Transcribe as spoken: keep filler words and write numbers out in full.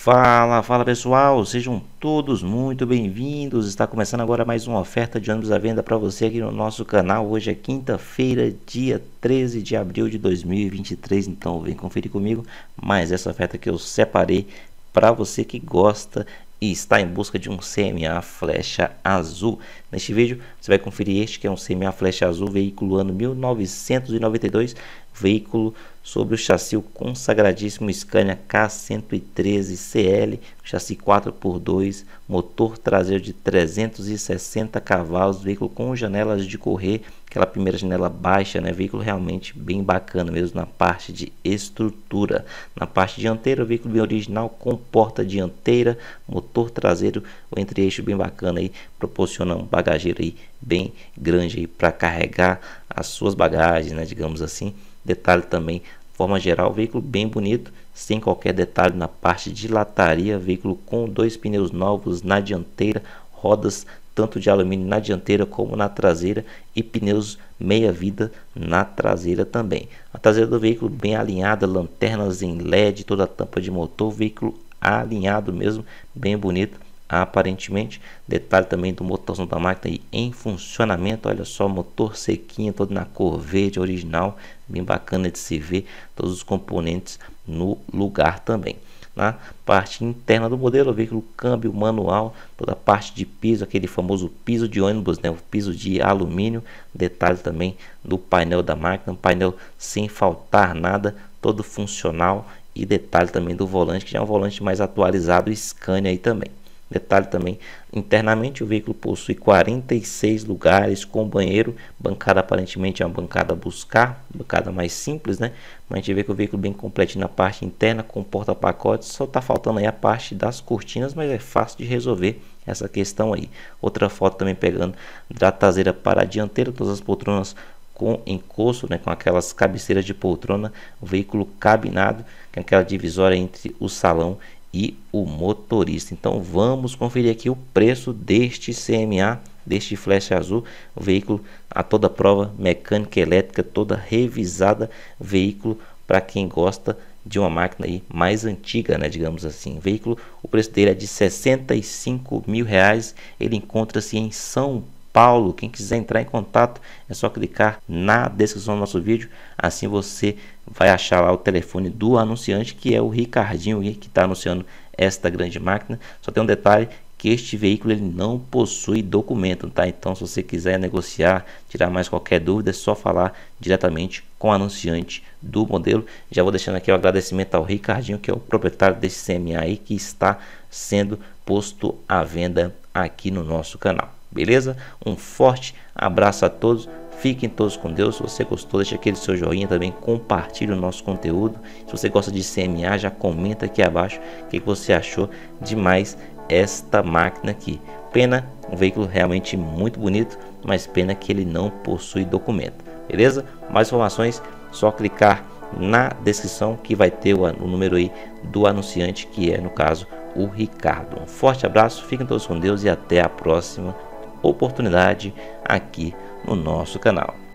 Fala, fala pessoal, sejam todos muito bem-vindos. Está começando agora mais uma oferta de ônibus à venda para você aqui no nosso canal. Hoje é quinta-feira, dia treze de abril de dois mil e vinte e três, então vem conferir comigo mais essa oferta que eu separei para você que gosta e está em busca de um C M A flecha azul. Neste vídeo você vai conferir este que é um C M A flecha azul, veículo ano mil novecentos e noventa e dois, veículo sobre o chassi o consagradíssimo Scania K cento e treze C L, chassi quatro por dois, motor traseiro de trezentos e sessenta cavalos, veículo com janelas de correr, aquela primeira janela baixa, né? Veículo realmente bem bacana mesmo na parte de estrutura. Na parte dianteira, o veículo bem original com porta dianteira, motor traseiro, o entre-eixo bem bacana aí, proporciona um bagageiro aí bem grande aí para carregar as suas bagagens, né? Digamos assim. Detalhe também, forma geral, veículo bem bonito, sem qualquer detalhe na parte de lataria, veículo com dois pneus novos na dianteira, rodas tanto de alumínio na dianteira como na traseira e pneus meia vida na traseira também. A traseira do veículo bem alinhada, lanternas em L E D, toda a tampa de motor, veículo alinhado mesmo, bem bonito. Aparentemente, detalhe também do motorzão da máquina aí em funcionamento. Olha só, motor sequinho, todo na cor verde original, bem bacana de se ver, todos os componentes no lugar também. Na parte interna do modelo, o veículo câmbio manual, toda a parte de piso, aquele famoso piso de ônibus, né, o piso de alumínio. Detalhe também do painel da máquina, um painel sem faltar nada, todo funcional. E detalhe também do volante, que já é um volante mais atualizado, Scania aí também. Detalhe também, internamente o veículo possui quarenta e seis lugares com banheiro, bancada aparentemente é uma bancada a buscar, bancada mais simples, né? Mas a gente vê que o veículo bem completo na parte interna, com porta-pacotes, só está faltando aí a parte das cortinas, mas é fácil de resolver essa questão aí. Outra foto também pegando da traseira para a dianteira, todas as poltronas com encosto, né, com aquelas cabeceiras de poltrona, o veículo cabinado, com aquela divisória entre o salão e o motorista. Então vamos conferir aqui o preço deste C M A, deste flecha azul, o veículo a toda prova, mecânica elétrica toda revisada, veículo para quem gosta de uma máquina aí mais antiga, né, digamos assim. O veículo, o preço dele é de sessenta e cinco mil reais, ele encontra-se em São Paulo. Quem quiser entrar em contato é só clicar na descrição do nosso vídeo, assim você vai achar lá o telefone do anunciante, que é o Ricardinho que está anunciando esta grande máquina. Só tem um detalhe, que este veículo ele não possui documento, tá? Então se você quiser negociar, tirar mais qualquer dúvida, é só falar diretamente com o anunciante do modelo. Já vou deixando aqui o agradecimento ao Ricardinho, que é o proprietário desse C M A aí, que está sendo posto à venda aqui no nosso canal. Beleza? Um forte abraço a todos, fiquem todos com Deus. Se você gostou, deixa aquele seu joinha também, compartilhe o nosso conteúdo. Se você gosta de C M A, já comenta aqui abaixo o que você achou de mais esta máquina aqui. Pena, um veículo realmente muito bonito, mas pena que ele não possui documento. Beleza? Mais informações, só clicar na descrição que vai ter o, o número aí do anunciante, que é no caso o Ricardo. Um forte abraço, fiquem todos com Deus e até a próxima oportunidade aqui no nosso canal.